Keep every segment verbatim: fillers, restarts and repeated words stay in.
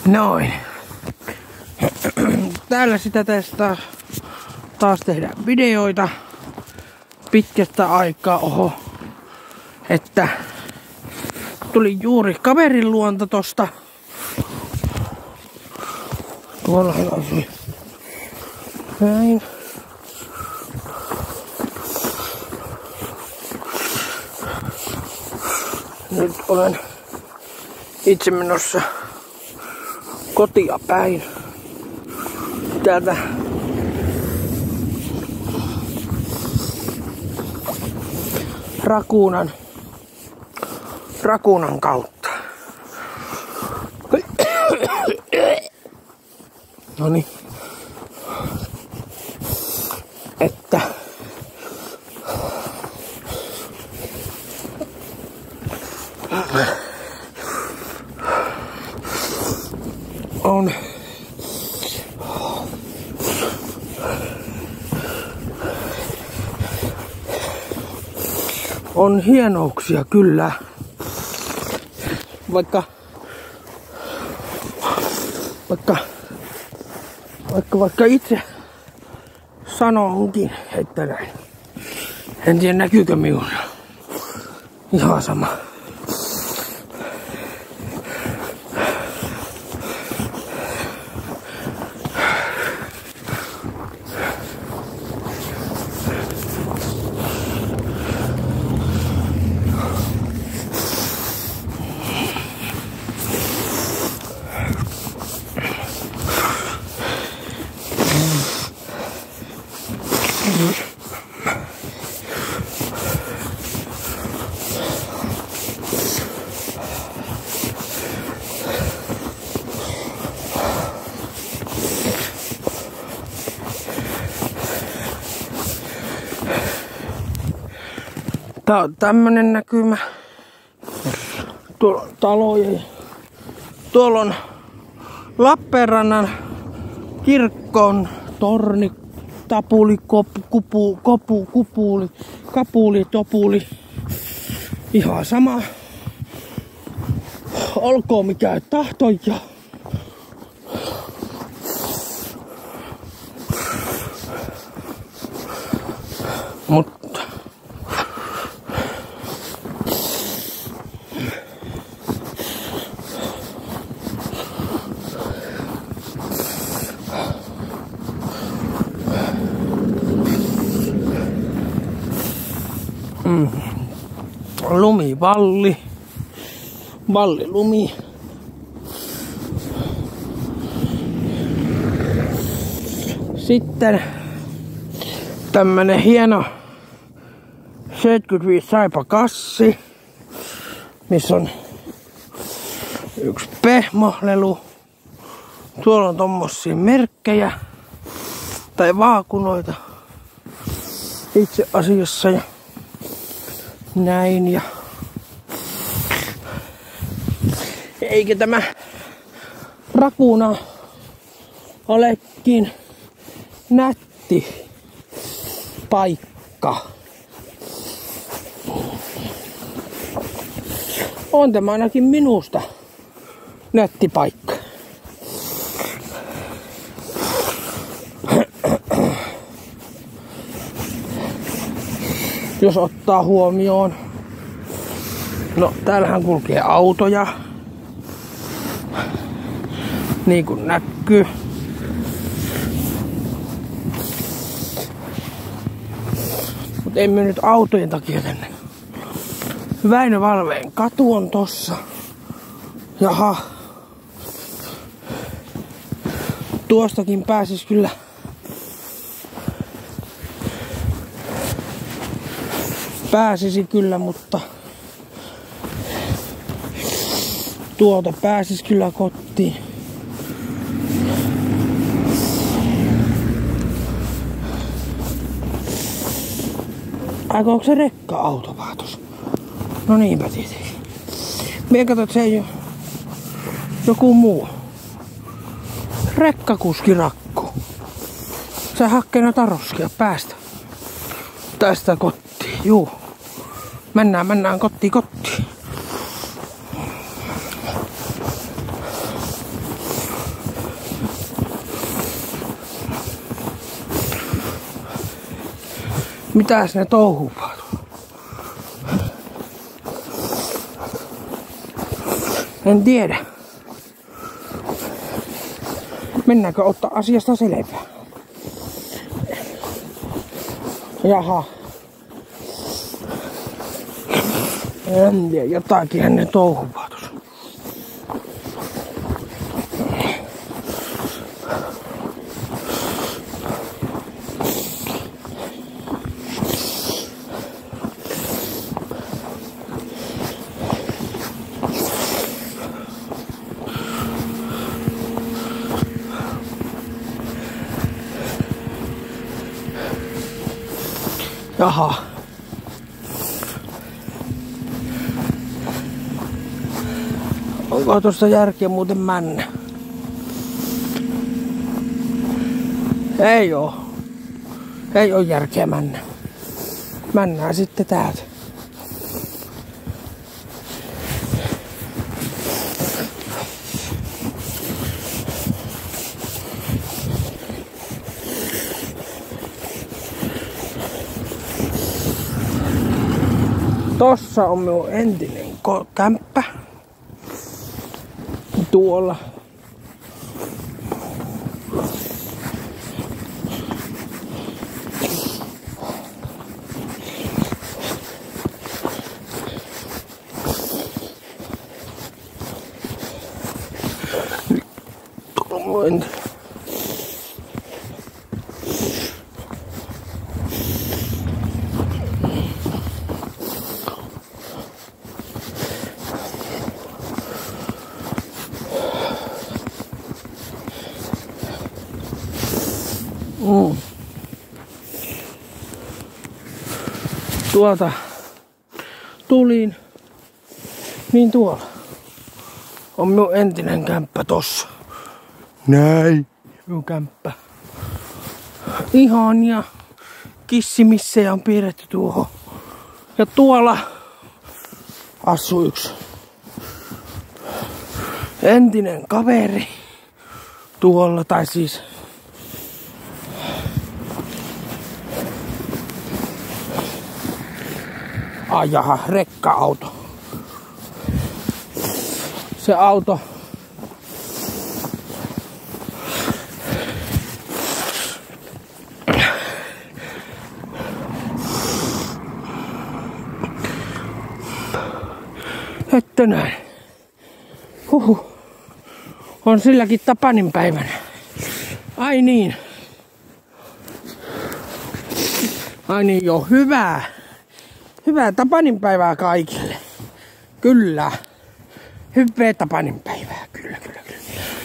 Noin. Täällä sitä testaa. Taas tehdään videoita pitkästä aikaa. Oho. Että tuli juuri kaverin luonta tosta. Tuolla hän asui. Näin. Nyt olen itse menossa kotia päin. Täältä Rakuunan, Rakuunan kautta. Noniin. Että on on hienouksia kyllä, vaikka vaikka vaikka vaikka itse sanonkin, että näin. En tiedä näkyykö minun. Ihan sama. Tää on tämmönen näkymä. Tuolla on taloja. Tuolla on Lappeenrannan kirkon torni, tapuli, kopu, kupu, kopu, kupuli, kapuli, topuli. Ihan sama. Olkoon mikä tahto ja mutta Mm. Lumivalli. Vallilumi. Sitten tämmönen hieno seitsemänkymmentäviisi saipa kassi, missä on yksi pehmolelu. Tuolla on tommosia merkkejä tai vaakunoita itse asiassa ja näin ja eikä tämä Rakuuna olekin nätti paikka. On tämä ainakin minusta nätti paikka. Jos ottaa huomioon, no täällähän kulkee autoja, niin kuin näkyy. Mutta emme nyt autojen takia tänne. Väinö Valveen katu on tossa. Jaha. Tuostakin pääsis kyllä pääsisi kyllä, mutta tuolta pääsis kyllä kotiin. Aiko onko se rekka-auto vaatos? No niinpä tietenkin. Mie katsot, se ei oo joku muu. Rekkakuski Rakku. Se hakkee noita roskia päästä. Tästä kotiin, juu. Mennään, mennään kotiin, kotiin. Mitäs ne touhupaat? En tiedä. Mennäänkö ottaa asiasta selvää? Jaha. En tiedä, jotakin ne touhupaat. Jaha. Onko tuossa järkeä muuten mennä? Ei oo. Ei oo järkeä mennä. Mennään sitten täältä. Tossa on minun entinen kämppä. Tuolla. Tuolla on minun entinen. Mm. Tuolta tulin, niin tuolla on minun entinen kämppä tossa. Näin, minun kämppä. Ihania kissimissejä on piirretty tuohon. Ja tuolla asuu yksi entinen kaveri. Tuolla, tai siis ai jaha, rekka-auto. Se auto että näin. Huhu. On silläkin Tapanin päivänä. Ai niin. Ai niin, joo, hyvää. Hyvää Tapanin päivää kaikille. Kyllä. Hyvää Tapanin päivää. Kyllä, kyllä, kyllä.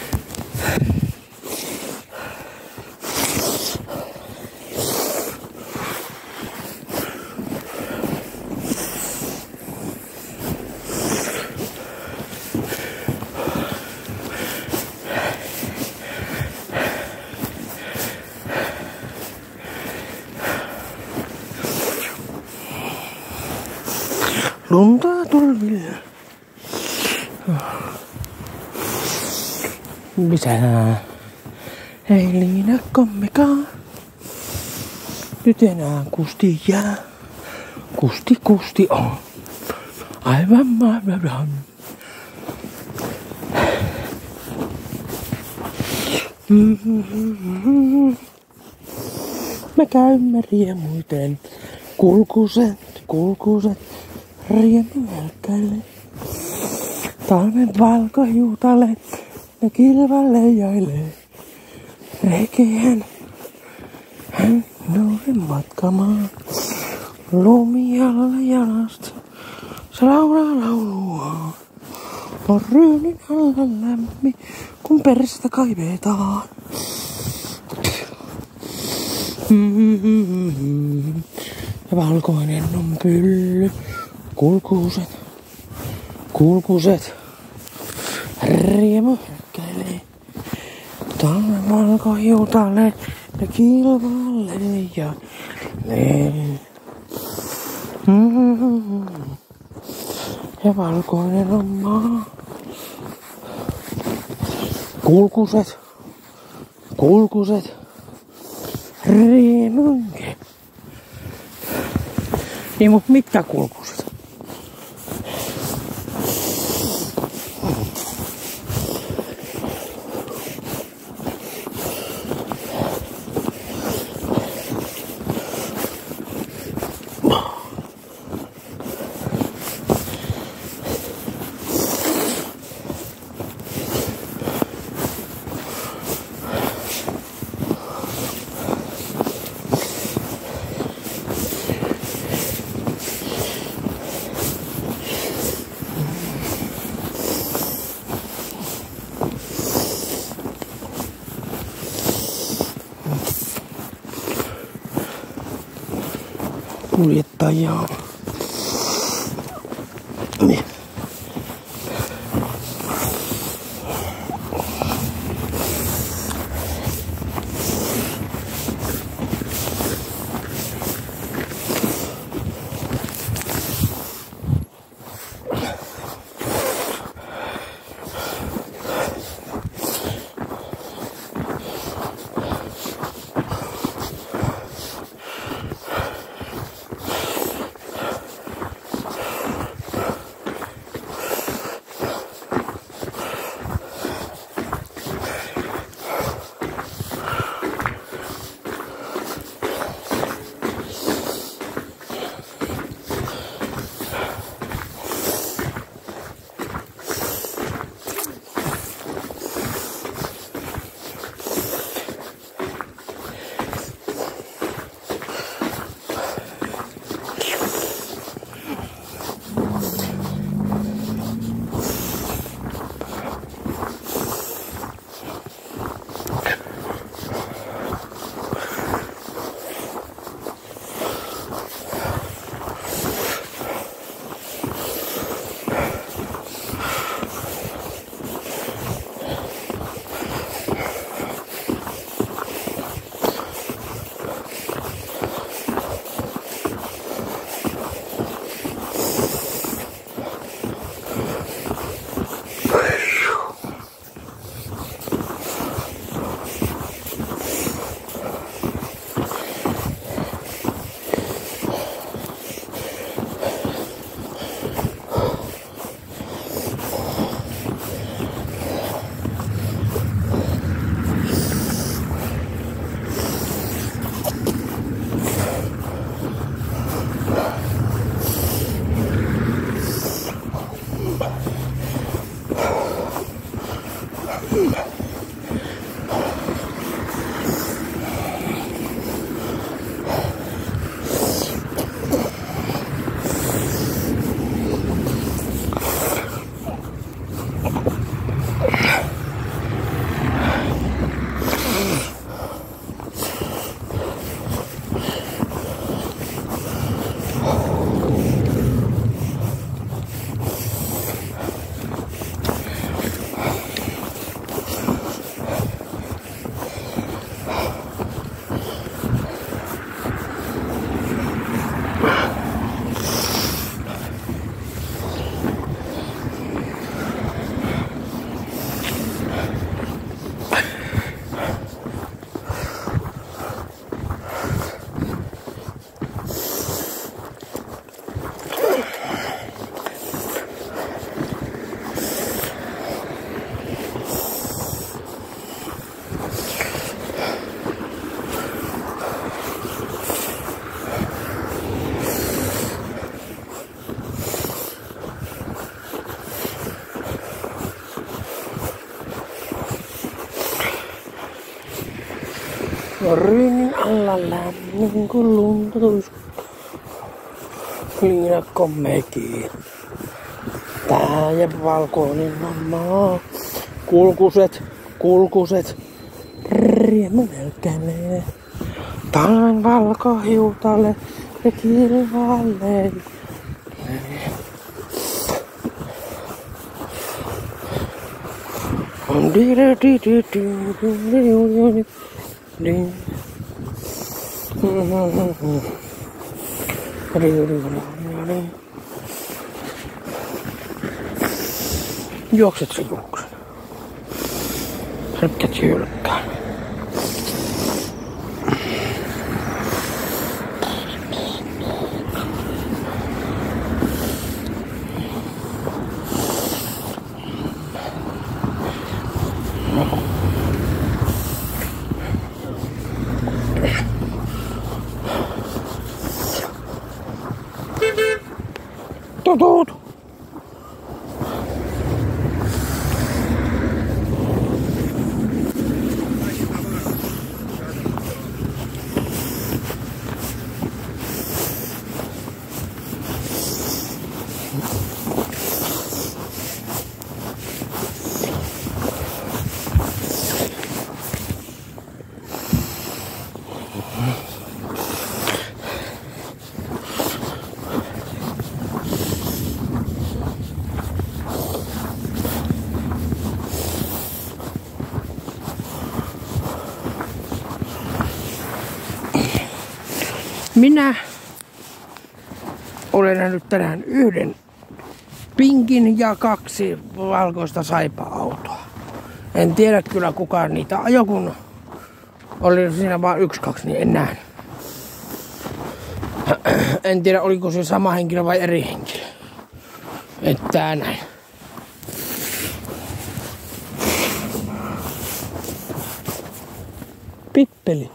Lunta tulville. Lisää. Ei liinä kommekaan. Nyt enää kusti jää. Kusti kusti on. Aivan maailman. Me käymme riemuiten. Kulkuset, kulkuset. Riemuvelkkäille. Talven valkohiutalle. Ne kilvalle jailee. Rekeen. Hän nouri matkamaan. Lumi alla jalasta. Se laulaa laulua. On ryynin alla lämmin. Kun perstä kaivetaan. Ja valkoinen on pylly. Kulkuset, kulkuset, riemu herkkäilee. Talven valkohiutalle ja kilvalle ja lee. Ja valkoinen on maa. Kulkuset, kulkuset, riemunke. Niin mut mitkä kulkuset? Kuljettajaa. Niin. Ryynin alla lämmin kun lunta tuis. Liinakko mekin. Tää ja valkoinen maa. Kulkuset, kulkuset. Riemunelkäne. Taan valkohiutalle ja kilvalle. On di di di di di di di. Niin. Juokset se juoksen. Sä pität hylkää. Tutut! Minä olen nähnyt tänään yhden pinkin ja kaksi valkoista saipa-autoa. En tiedä kyllä kukaan niitä ajoi, kun oli siinä vain yksi, kaksi, niin en nähnyt. En tiedä, oliko se sama henkilö vai eri henkilö. Että näin. Pippeli.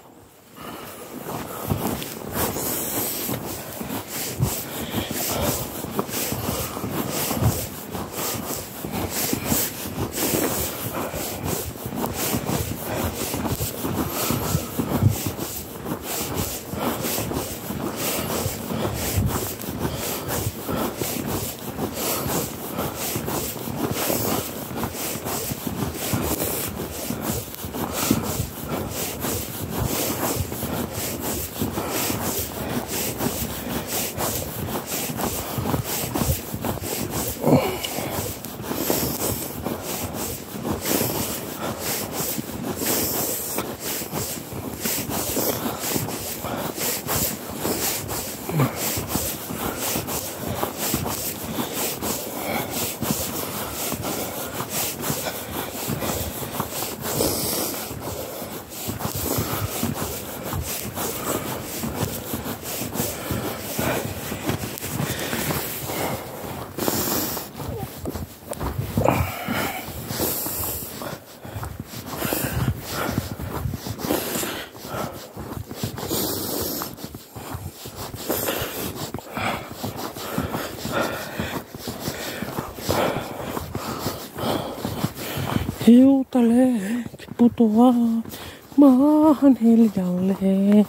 Hiutaleet putoaa maahan hiljalleen.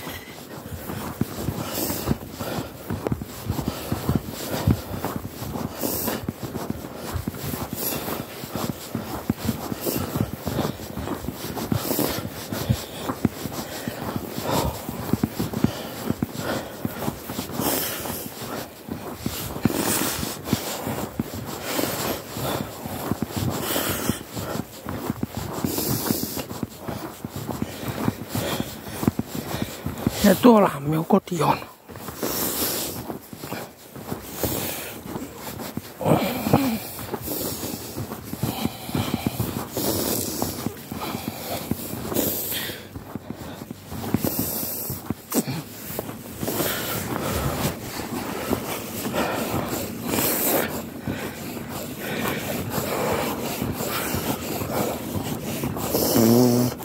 Ja tuollahan minun koti on. Mm.